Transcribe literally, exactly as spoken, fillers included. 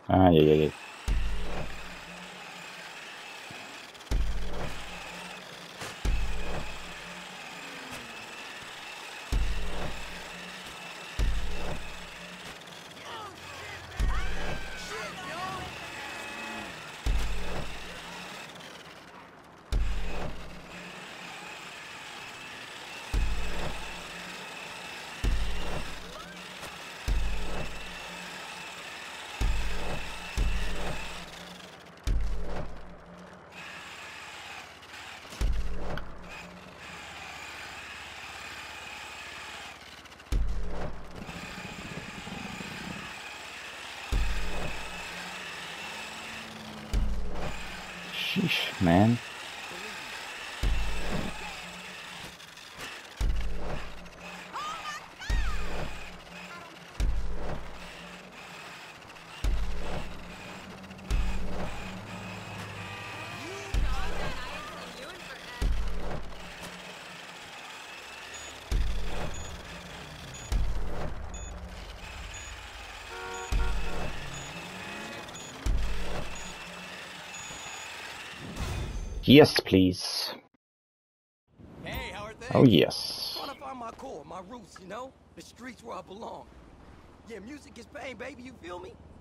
Ai, ai, ai. Sheesh, man. Yes, please. Hey, how are things? Oh, yes. Trying to find my core, my roots, you know? The streets where I belong. Yeah, music is pain, baby, you feel me?